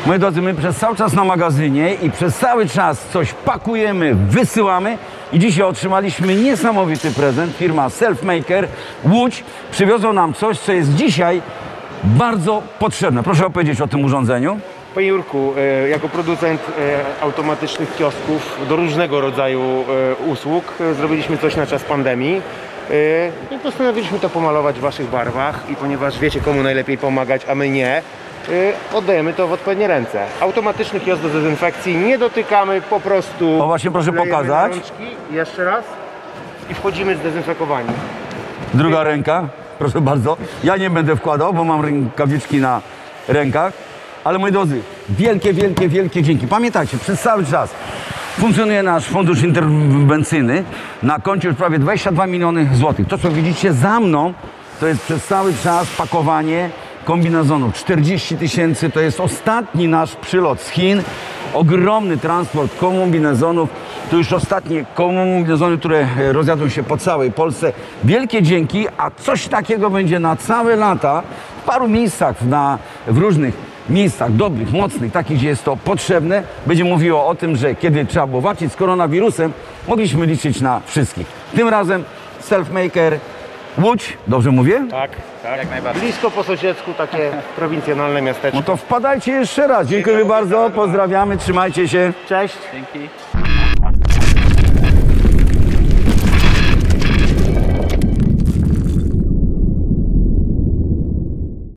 Moi drodzy, my przez cały czas na magazynie i przez cały czas coś pakujemy, wysyłamy i dzisiaj otrzymaliśmy niesamowity prezent. Firma Selfmaker Łódź przywiozła nam coś, co jest dzisiaj bardzo potrzebne. Proszę opowiedzieć o tym urządzeniu. Panie Jurku, jako producent automatycznych kiosków do różnego rodzaju usług zrobiliśmy coś na czas pandemii i postanowiliśmy to pomalować w waszych barwach i ponieważ wiecie, komu najlepiej pomagać, a my nie, oddajemy to w odpowiednie ręce. Automatyczny kiosk do dezynfekcji nie dotykamy, po prostu O, właśnie proszę lejemy pokazać. na rączki, jeszcze raz i wchodzimy zdezynfekowani. Druga ręka, proszę bardzo. Ja nie będę wkładał, bo mam rękawiczki na rękach. Ale moi drodzy, wielkie, wielkie, wielkie dzięki. Pamiętajcie, przez cały czas funkcjonuje nasz fundusz interwencyjny. Na koncie już prawie 22 miliony złotych. To, co widzicie za mną, to jest przez cały czas pakowanie kombinezonów. 40 tysięcy to jest ostatni nasz przylot z Chin. Ogromny transport kombinezonów. To już ostatnie kombinezony, które rozjadą się po całej Polsce. Wielkie dzięki, a coś takiego będzie na całe lata w paru miejscach, w różnych miejscach dobrych, mocnych, takich, gdzie jest to potrzebne. Będzie mówiło o tym, że kiedy trzeba było walczyć z koronawirusem, mogliśmy liczyć na wszystkich. Tym razem Selfmaker Łódź, dobrze mówię? Tak, jak najbardziej. Blisko po sąsiedzku, takie prowincjonalne miasteczko. No to wpadajcie jeszcze raz. Dziękuję bardzo, pozdrawiamy, trzymajcie się. Cześć. Dzięki.